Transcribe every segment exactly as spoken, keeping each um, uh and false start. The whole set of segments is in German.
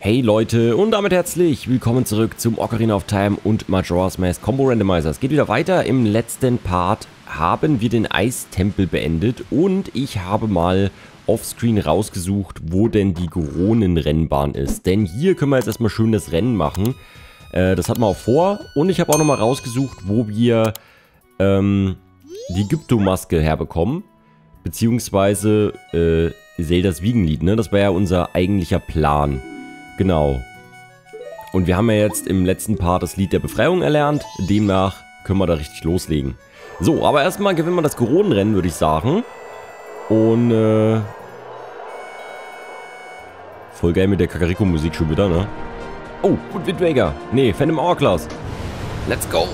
Hey Leute und damit herzlich willkommen zurück zum Ocarina of Time und Majora's Mask Combo Randomizer. Es geht wieder weiter. Im letzten Part haben wir den Eistempel beendet und ich habe mal offscreen rausgesucht, wo denn die Goronenrennbahn ist. Denn hier können wir jetzt erstmal schön das Rennen machen. Äh, das hatten wir auch vor und ich habe auch nochmal rausgesucht, wo wir ähm, die Gypto-Maske herbekommen. Beziehungsweise äh, Zeldas Wiegenlied, ne? Das war ja unser eigentlicher Plan. Genau. Und wir haben ja jetzt im letzten Part das Lied der Befreiung erlernt. Demnach können wir da richtig loslegen. So, aber erstmal gewinnen wir das Goronenrennen, würde ich sagen. Und, äh... voll geil mit der Kakariko-Musik schon wieder, ne? Oh, gut, Wind Waker. Nee, Phantom Hourglass. Let's go.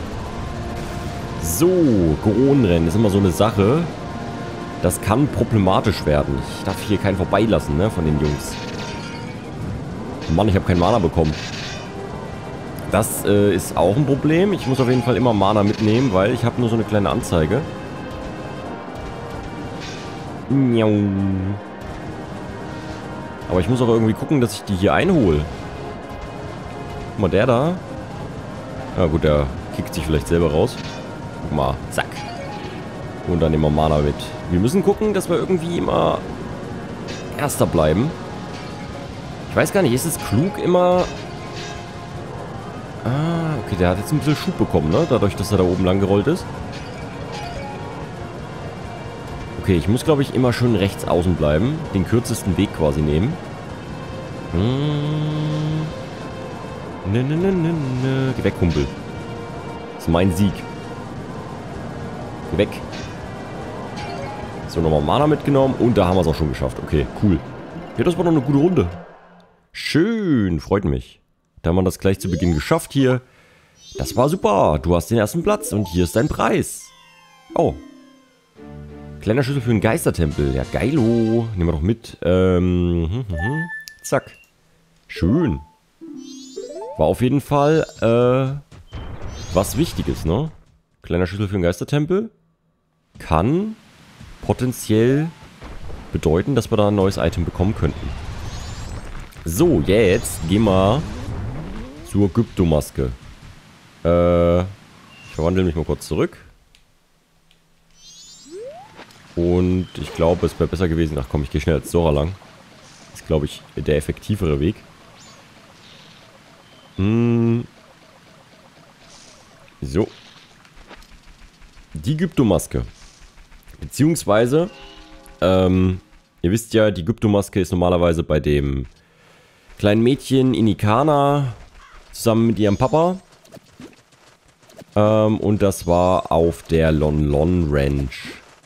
So, Goronenrennen ist immer so eine Sache. Das kann problematisch werden. Ich darf hier keinen vorbeilassen, ne, von den Jungs. Mann, ich habe kein Mana bekommen. Das äh, ist auch ein Problem. Ich muss auf jeden Fall immer Mana mitnehmen, weil ich habe nur so eine kleine Anzeige. Aber ich muss auch irgendwie gucken, dass ich die hier einhole. Guck mal, der da. Ja gut, der kickt sich vielleicht selber raus. Guck mal, zack. Und dann nehmen wir Mana mit. Wir müssen gucken, dass wir irgendwie immer Erster bleiben. Ich weiß gar nicht, ist es klug immer... Ah, okay, der hat jetzt ein bisschen Schub bekommen, ne? Dadurch, dass er da oben lang gerollt ist. Okay, ich muss, glaube ich, immer schön rechts außen bleiben. Den kürzesten Weg quasi nehmen. Hm. Ne, ne, ne, ne, ne. Geh weg, Kumpel. Das ist mein Sieg. Geh weg. So, nochmal Mana mitgenommen. Und da haben wir es auch schon geschafft. Okay, cool. Ja, das war doch eine gute Runde. Schön, freut mich. Da haben wir das gleich zu Beginn geschafft hier. Das war super. Du hast den ersten Platz und hier ist dein Preis. Oh. Kleiner Schlüssel für einen Geistertempel. Ja, geilo. Nehmen wir doch mit. Ähm, hm, hm, hm. Zack. Schön. War auf jeden Fall, äh, was Wichtiges, ne? Kleiner Schlüssel für einen Geistertempel. Kann potenziell bedeuten, dass wir da ein neues Item bekommen könnten. So, jetzt gehen wir zur Gypto-Maske. Äh, ich verwandle mich mal kurz zurück. Und ich glaube, es wäre besser gewesen. Ach komm, ich gehe schnell als Sora lang. Das ist, glaube ich, der effektivere Weg. Hm. So. Die Gypto-Maske. Beziehungsweise, ähm, ihr wisst ja, die Gypto-Maske ist normalerweise bei dem kleinen Mädchen Inikana zusammen mit ihrem Papa. Ähm, und das war auf der Lon Lon Ranch.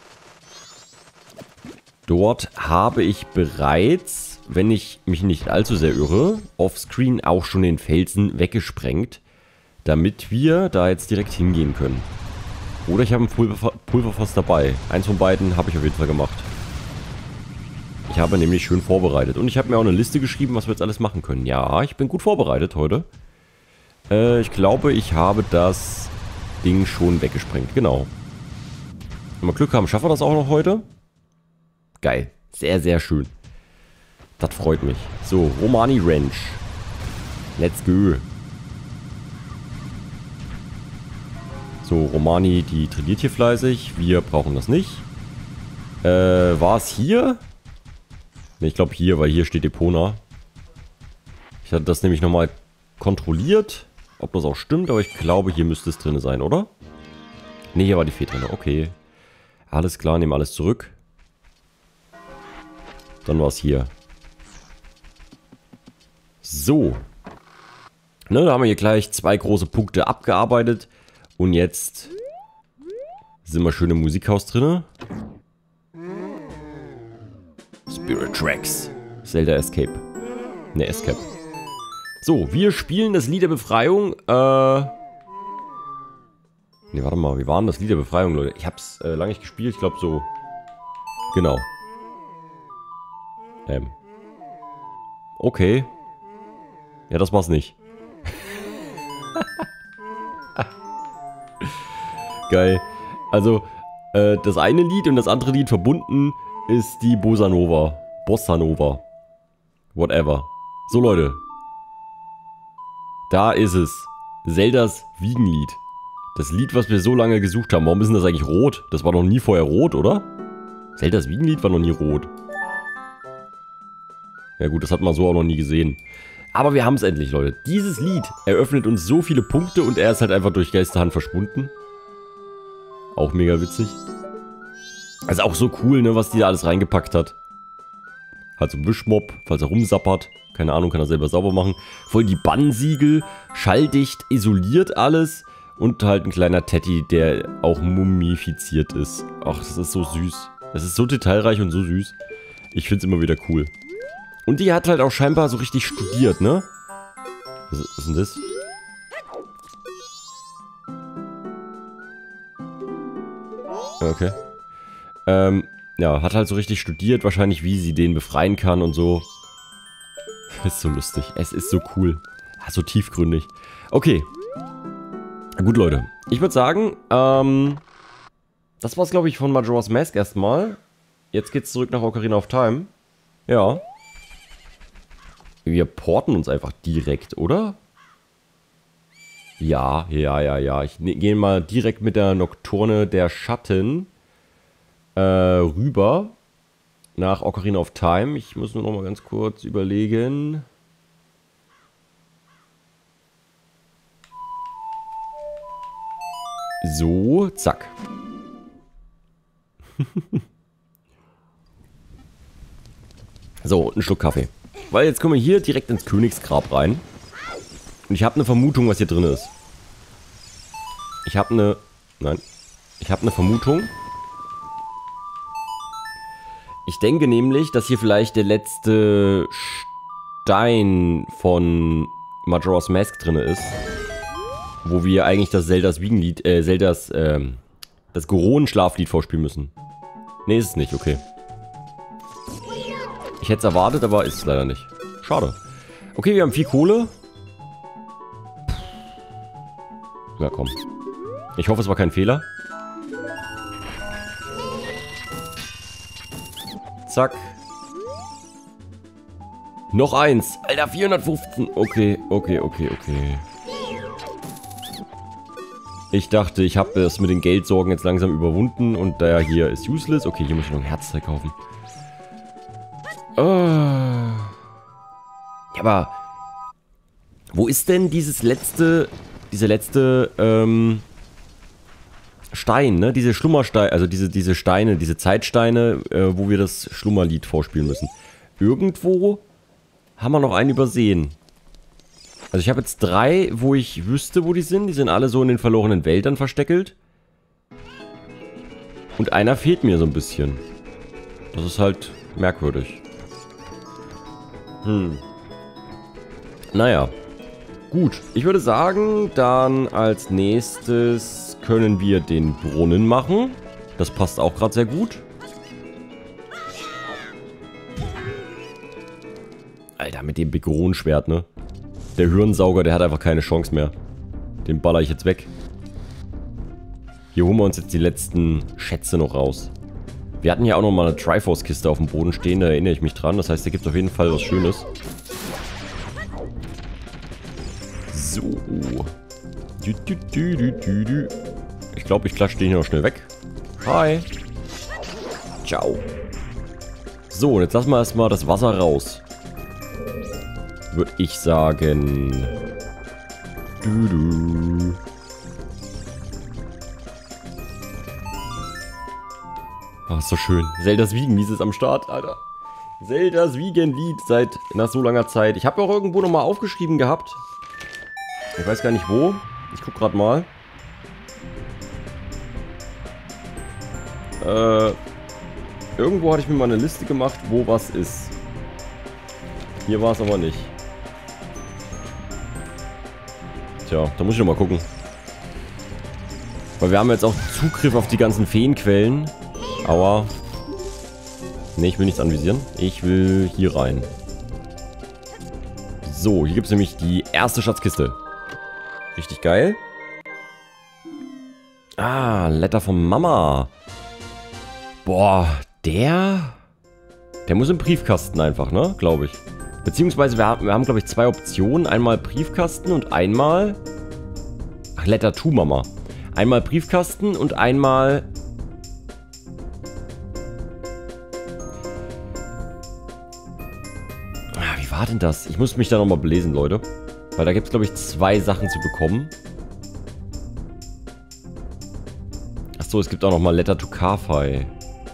Dort habe ich bereits, wenn ich mich nicht allzu sehr irre, offscreen auch schon den Felsen weggesprengt, damit wir da jetzt direkt hingehen können. Oder ich habe ein Pulver Pulverfass dabei. Eins von beiden habe ich auf jeden Fall gemacht. Ich habe nämlich schön vorbereitet. Und ich habe mir auch eine Liste geschrieben, was wir jetzt alles machen können. Ja, ich bin gut vorbereitet heute. Äh, ich glaube, ich habe das Ding schon weggesprengt. Genau. Wenn wir Glück haben, schaffen wir das auch noch heute. Geil. Sehr, sehr schön. Das freut mich. So, Romani Ranch. Let's go. So, Romani, die trainiert hier fleißig. Wir brauchen das nicht. Äh, war es hier? Ne, ich glaube hier, weil hier steht Epona. Ich hatte das nämlich nochmal kontrolliert, ob das auch stimmt, aber ich glaube, hier müsste es drin sein, oder? Ne, hier war die Fee drin. Okay. Alles klar, nehmen alles zurück. Dann war es hier. So. Ne, da haben wir hier gleich zwei große Punkte abgearbeitet. Und jetzt sind wir schön im Musikhaus drin. Spirit Tracks. Zelda Escape. Ne, Escape. So, wir spielen das Lied der Befreiung. Äh. Ne, warte mal, wie war denn das Lied der Befreiung, Leute? Ich hab's äh, lange nicht gespielt, ich glaube so. Genau. Ähm. Okay. Ja, das war's nicht. Geil. Also, äh, das eine Lied und das andere Lied verbunden ist die Bossa Nova. Bossa Nova. Whatever. So, Leute. Da ist es. Zeldas Wiegenlied. Das Lied, was wir so lange gesucht haben. Warum ist denn das eigentlich rot? Das war noch nie vorher rot, oder? Zeldas Wiegenlied war noch nie rot. Ja gut, das hat man so auch noch nie gesehen. Aber wir haben es endlich, Leute. Dieses Lied eröffnet uns so viele Punkte und er ist halt einfach durch Geisterhand verschwunden. Auch mega witzig. Also auch so cool, ne, was die da alles reingepackt hat. Halt so ein Wischmob, falls er rumsappert. Keine Ahnung, kann er selber sauber machen. Voll die Bannsiegel, schalldicht, isoliert alles. Und halt ein kleiner Teddy, der auch mumifiziert ist. Ach, das ist so süß. Das ist so detailreich und so süß. Ich find's immer wieder cool. Und die hat halt auch scheinbar so richtig studiert, ne? Was ist denn das? Okay. Ähm, ja, hat halt so richtig studiert, wahrscheinlich, wie sie den befreien kann und so. Ist so lustig. Es ist so cool. So tiefgründig. Okay. Gut, Leute. Ich würde sagen, ähm, das war's, glaube ich, von Majora's Mask erstmal. Jetzt geht's zurück nach Ocarina of Time. Ja. Wir porten uns einfach direkt, oder? Ja, ja, ja, ja. Ich ne, gehe mal direkt mit der Nocturne der Schatten äh, rüber nach Ocarina of Time. Ich muss nur noch mal ganz kurz überlegen. So, zack. So, ein Schluck Kaffee. Weil jetzt kommen wir hier direkt ins Königsgrab rein. Und ich habe eine Vermutung, was hier drin ist. Ich habe eine... Nein. Ich habe eine Vermutung. Ich denke nämlich, dass hier vielleicht der letzte Stein von Majora's Mask drin ist. Wo wir eigentlich das Zeldas Wiegenlied, äh, Zeldas, ähm, das Goron-Schlaflied vorspielen müssen. Nee, ist es nicht, okay. Ich hätte es erwartet, aber ist es leider nicht. Schade. Okay, wir haben viel Kohle. Na komm. Ich hoffe, es war kein Fehler. Zack. Noch eins. Alter, vierhundertfünfzehn. Okay, okay, okay, okay. Ich dachte, ich habe das mit den Geldsorgen jetzt langsam überwunden und der hier ist useless. Okay, hier muss ich noch ein Herzteil kaufen. Oh. Ja, aber wo ist denn dieses letzte, diese letzte ähm, Stein, ne? Diese Schlummersteine, also diese, diese Steine, diese Zeitsteine, äh, wo wir das Schlummerlied vorspielen müssen. Irgendwo haben wir noch einen übersehen. Also ich habe jetzt drei, wo ich wüsste, wo die sind. Die sind alle so in den verlorenen Wäldern versteckelt. Und einer fehlt mir so ein bisschen. Das ist halt merkwürdig. Hm. Naja. Gut, ich würde sagen, dann als nächstes können wir den Brunnen machen. Das passt auch gerade sehr gut. Alter, mit dem Begoron-Schwert, ne? Der Hirnsauger, der hat einfach keine Chance mehr. Den baller ich jetzt weg. Hier holen wir uns jetzt die letzten Schätze noch raus. Wir hatten ja auch noch mal eine Triforce-Kiste auf dem Boden stehen, da erinnere ich mich dran. Das heißt, da gibt es auf jeden Fall was Schönes. So. Ich glaube, ich klatsche den hier noch schnell weg. Hi. Ciao. So, und jetzt lassen wir erstmal das Wasser raus. Würde ich sagen. Du, du. Ach, ist so schön. Zeldas Wiegenlied ist am Start, Alter. Zeldas Wiegenlied seit nach so langer Zeit. Ich habe auch irgendwo nochmal aufgeschrieben gehabt. Ich weiß gar nicht wo. Ich guck gerade mal. Äh, irgendwo hatte ich mir mal eine Liste gemacht, wo was ist. Hier war es aber nicht. Tja, da muss ich noch mal gucken. Weil wir haben jetzt auch Zugriff auf die ganzen Feenquellen. Aua. Ne, ich will nichts anvisieren. Ich will hier rein. So, hier gibt es nämlich die erste Schatzkiste. Richtig geil. Ah, Letter von Mama. Boah, der... Der muss im Briefkasten einfach, ne? Glaube ich. Beziehungsweise wir haben, wir haben glaube ich, zwei Optionen. Einmal Briefkasten und einmal... Ach, Letter to Mama. Einmal Briefkasten und einmal... Ah, wie war denn das? Ich muss mich da nochmal belesen, Leute. Weil da gibt es, glaube ich, zwei Sachen zu bekommen. Achso, es gibt auch nochmal Letter to Carfy.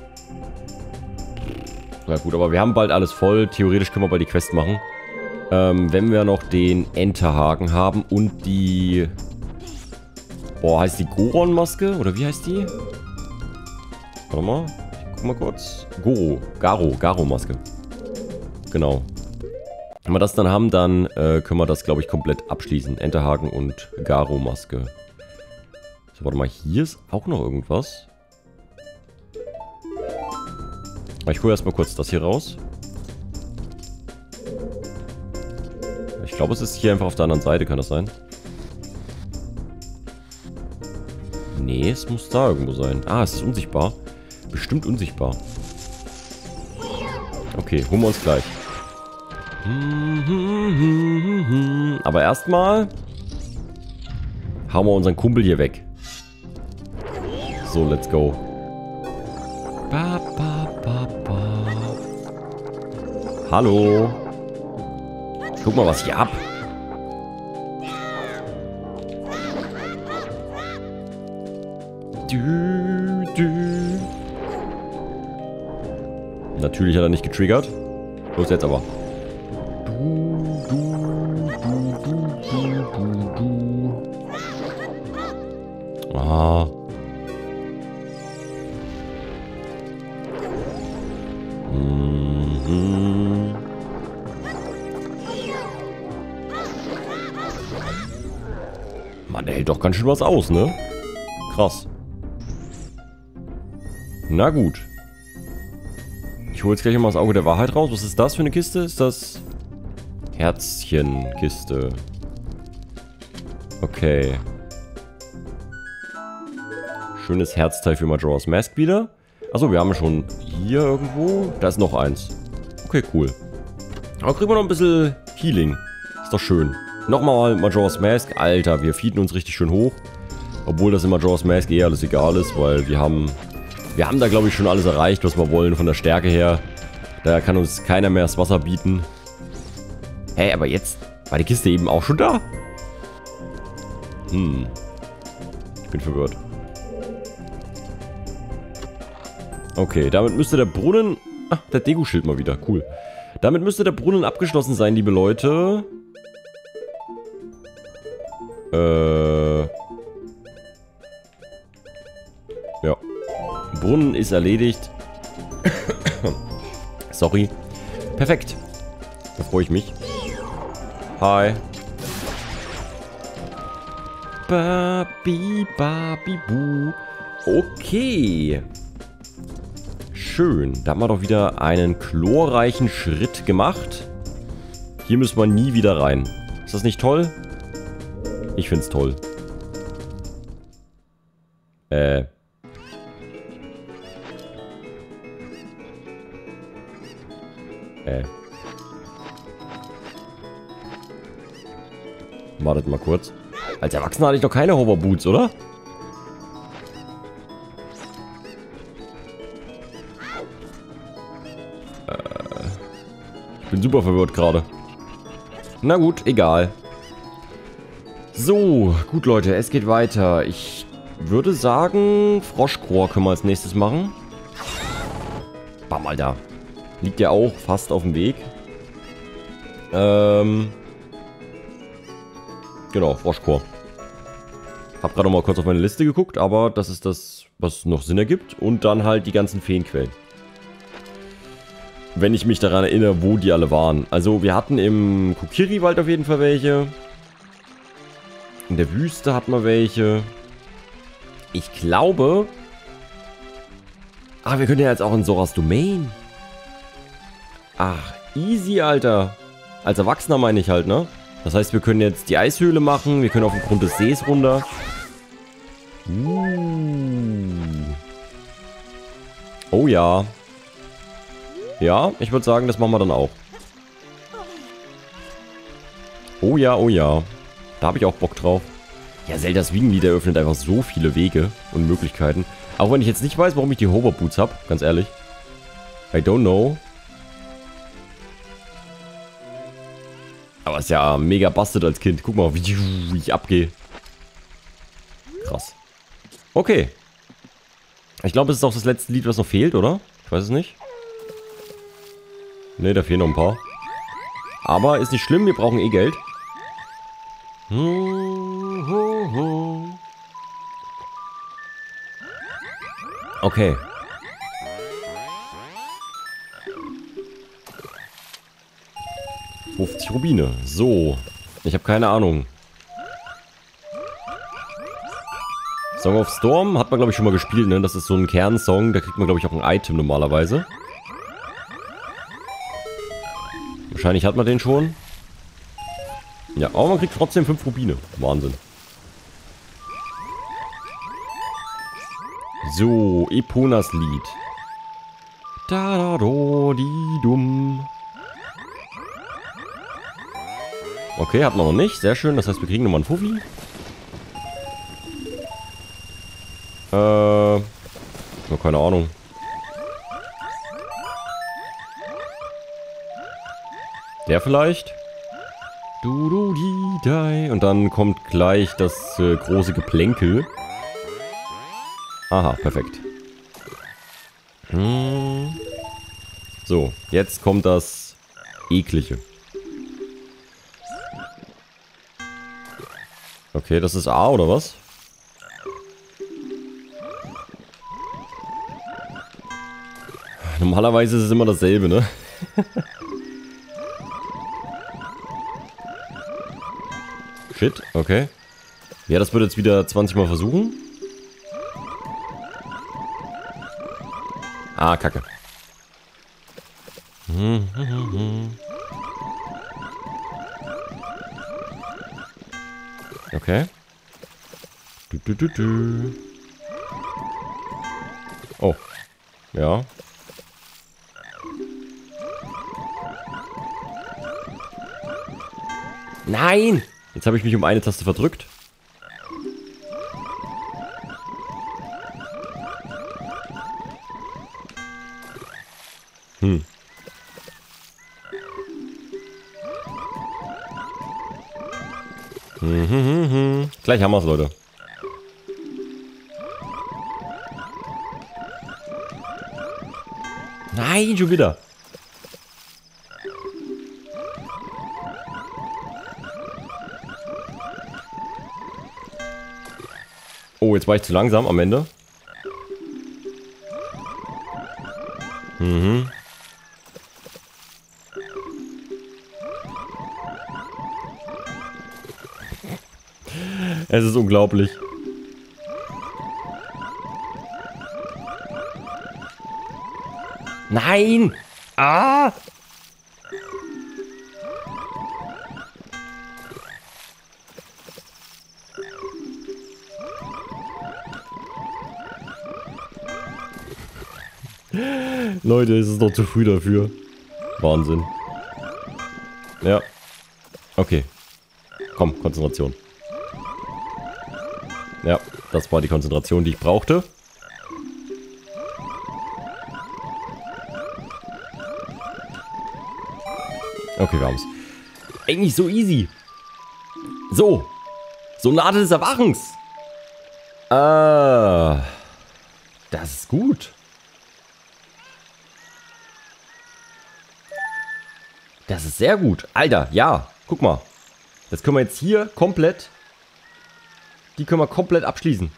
Ja gut, aber wir haben bald alles voll. Theoretisch können wir bald die Quest machen. Ähm, wenn wir noch den Enterhaken haben und die... Boah, heißt die Goron-Maske? Oder wie heißt die? Warte mal. Ich guck mal kurz. Goro. Garo. Garo-Maske. Genau. Wenn wir das dann haben, dann äh, können wir das, glaube ich, komplett abschließen. Enterhaken und Garo-Maske. So, warte mal. Hier ist auch noch irgendwas. Ich hole erstmal kurz das hier raus. Ich glaube, es ist hier einfach auf der anderen Seite. Kann das sein? Nee, es muss da irgendwo sein. Ah, es ist unsichtbar. Bestimmt unsichtbar. Okay, holen wir uns gleich. Aber erstmal hauen wir unseren Kumpel hier weg. So, let's go. Ba, ba, ba, ba. Hallo. Guck mal, was ich hab. Du, du. Natürlich hat er nicht getriggert. Los jetzt aber. Du, du, du, du, du, du, du. Ah. Mhm. Mann, der hält doch ganz schön was aus, ne? Krass. Na gut. Ich hole jetzt gleich mal das Auge der Wahrheit raus. Was ist das für eine Kiste? Ist das... Herzchenkiste. Okay. Schönes Herzteil für Majora's Mask wieder. Achso, wir haben schon hier irgendwo. Da ist noch eins. Okay, cool. Aber kriegen wir noch ein bisschen Healing. Ist doch schön. Nochmal Majora's Mask. Alter, wir feeden uns richtig schön hoch. Obwohl das in Majora's Mask eh alles egal ist, weil wir haben... Wir haben da, glaube ich, schon alles erreicht, was wir wollen von der Stärke her. Da kann uns keiner mehr das Wasser bieten. Hä, hey, aber jetzt war die Kiste eben auch schon da? Hm. Ich bin verwirrt. Okay, damit müsste der Brunnen... Ah, der Degu-Schild mal wieder. Cool. Damit müsste der Brunnen abgeschlossen sein, liebe Leute. Äh... Ja. Brunnen ist erledigt. Sorry. Perfekt. Da freue ich mich. Hi. Babi, babi, bu. Okay. Schön. Da haben wir doch wieder einen chlorreichen Schritt gemacht. Hier müssen wir nie wieder rein. Ist das nicht toll? Ich find's toll. Äh... Äh. Wartet mal kurz. Als Erwachsener hatte ich doch keine Hoverboots, oder? Äh. Ich bin super verwirrt gerade. Na gut, egal. So, gut Leute, es geht weiter. Ich würde sagen, Froschchor können wir als nächstes machen. Bam, Alter. Liegt ja auch fast auf dem Weg. Ähm. Genau, Froschchor. Hab gerade noch mal kurz auf meine Liste geguckt, aber das ist das, was noch Sinn ergibt. Und dann halt die ganzen Feenquellen. Wenn ich mich daran erinnere, wo die alle waren. Also wir hatten im Kokiri-Wald auf jeden Fall welche. In der Wüste hatten wir welche. Ich glaube... Ah, wir können ja jetzt auch in Zoras Domain. Ach, easy, Alter. Als Erwachsener meine ich halt, ne? Das heißt, wir können jetzt die Eishöhle machen. Wir können auf den Grund des Sees runter. Uh. Oh ja. Ja, ich würde sagen, das machen wir dann auch. Oh ja, oh ja. Da habe ich auch Bock drauf. Ja, Zeldas Wiegenlied eröffnet einfach so viele Wege und Möglichkeiten. Auch wenn ich jetzt nicht weiß, warum ich die Hoverboots habe, ganz ehrlich. I don't know. Aber ist ja mega busted als Kind. Guck mal, wie, wie ich abgehe. Krass. Okay. Ich glaube, es ist auch das letzte Lied, was noch fehlt, oder? Ich weiß es nicht. Ne, da fehlen noch ein paar. Aber ist nicht schlimm, wir brauchen eh Geld. Okay. fünfzig Rubine. So. Ich habe keine Ahnung. Song of Storm hat man, glaube ich, schon mal gespielt, ne? Das ist so ein Kernsong. Da kriegt man, glaube ich, auch ein Item normalerweise. Wahrscheinlich hat man den schon. Ja, aber man kriegt trotzdem fünf Rubine. Wahnsinn. So, Eponas Lied. Da da do di dum. Okay, hat man noch nicht. Sehr schön. Das heißt, wir kriegen nochmal einen Fuffi. Äh. Ja, keine Ahnung. Der vielleicht? Du du di dai. Und dann kommt gleich das äh, große Geplänkel. Aha, perfekt. Hm. So, jetzt kommt das Eklige. Okay, das ist A oder was? Normalerweise ist es immer dasselbe, ne? Shit, okay. Ja, das wird jetzt wieder zwanzig Mal versuchen. Ah, Kacke. Hm, hm, hm, hm. Okay. Du, du, du, du. Oh. Ja. Nein! Jetzt habe ich mich um eine Taste verdrückt. Hm. Hm, hm, hm, hm. Gleich haben wir es, Leute. Nein, schon wieder. Oh, jetzt war ich zu langsam am Ende. Mhm. Es ist unglaublich. Nein! Ah! Leute, es ist noch zu früh dafür. Wahnsinn. Ja. Okay. Komm, Konzentration. Ja, das war die Konzentration, die ich brauchte. Okay, wir haben's. Eigentlich so easy. So. Sonate des Erwachens. Ah. Das ist gut. Das ist sehr gut. Alter, ja. Guck mal. Das können wir jetzt hier komplett... Die können wir komplett abschließen.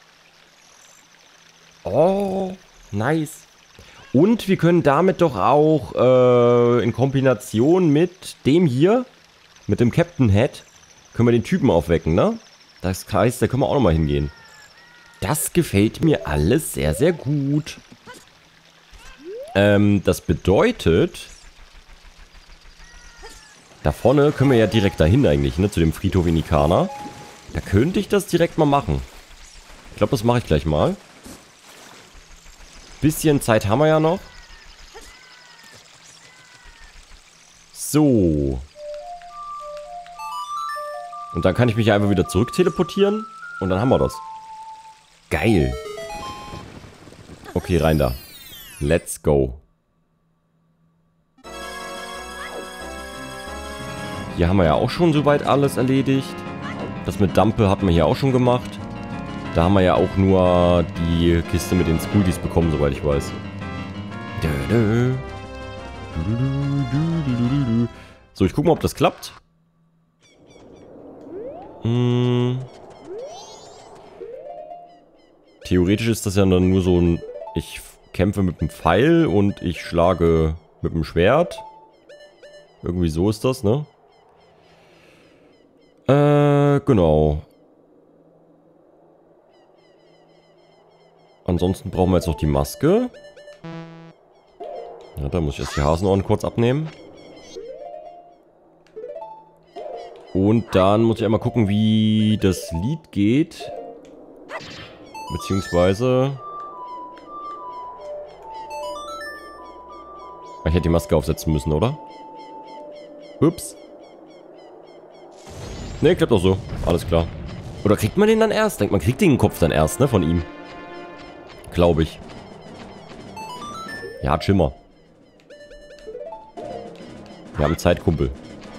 Oh, nice. Und wir können damit doch auch äh, in Kombination mit dem hier, mit dem Captain Head, können wir den Typen aufwecken, ne? Das heißt, da können wir auch nochmal hingehen. Das gefällt mir alles sehr, sehr gut. Ähm, das bedeutet... Da vorne können wir ja direkt dahin eigentlich, ne? Zu dem Friedhof in Ikana. Da könnte ich das direkt mal machen. Ich glaube, das mache ich gleich mal. Bisschen Zeit haben wir ja noch. So. Und dann kann ich mich einfach wieder zurück teleportieren. Und dann haben wir das. Geil. Okay, rein da. Let's go. Hier haben wir ja auch schon soweit alles erledigt. Das mit Dampe hatten wir hier auch schon gemacht. Da haben wir ja auch nur die Kiste mit den Skultis bekommen, soweit ich weiß. So, ich gucke mal, ob das klappt. Hm. Theoretisch ist das ja dann nur so ein... Ich kämpfe mit dem Pfeil und ich schlage mit dem Schwert. Irgendwie so ist das, ne? Äh, genau. Ansonsten brauchen wir jetzt noch die Maske. Ja, da muss ich erst die Hasenohren kurz abnehmen. Und dann muss ich einmal gucken, wie das Lied geht. Beziehungsweise... Ich hätte die Maske aufsetzen müssen, oder? Ups. Ne, klappt auch so. Alles klar. Oder kriegt man den dann erst? Denkt man kriegt den Kopf dann erst, ne, von ihm. Glaube ich. Ja, Schimmer. Wir haben Zeit, Kumpel.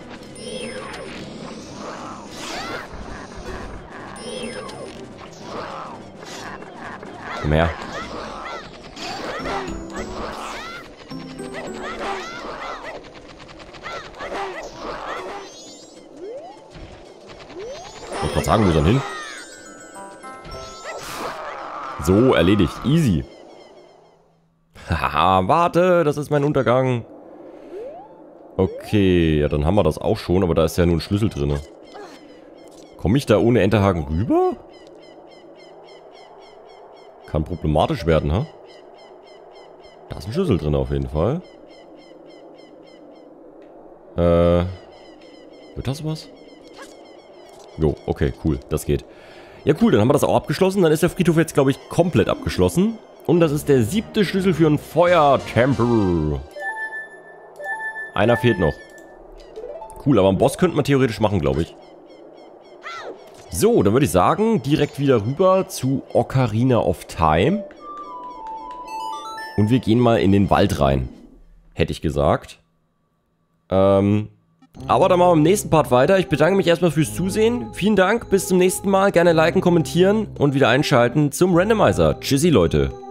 Komm her. Ich wollte gerade sagen, wo ist er hin? So, erledigt. Easy. Haha, warte, das ist mein Untergang. Okay, ja, dann haben wir das auch schon, aber da ist ja nur ein Schlüssel drin. Komme ich da ohne Enterhaken rüber? Kann problematisch werden, ha? Da ist ein Schlüssel drin auf jeden Fall. Äh. Wird das was? Jo, okay, cool, das geht. Ja, cool, dann haben wir das auch abgeschlossen. Dann ist der Friedhof jetzt, glaube ich, komplett abgeschlossen. Und das ist der siebte Schlüssel für einen Feuertempel. Einer fehlt noch. Cool, aber einen Boss könnte man theoretisch machen, glaube ich. So, dann würde ich sagen, direkt wieder rüber zu Ocarina of Time. Und wir gehen mal in den Wald rein. Hätte ich gesagt. Ähm... Aber dann machen wir im nächsten Part weiter. Ich bedanke mich erstmal fürs Zusehen. Vielen Dank, bis zum nächsten Mal. Gerne liken, kommentieren und wieder einschalten zum Randomizer. Tschüssi, Leute.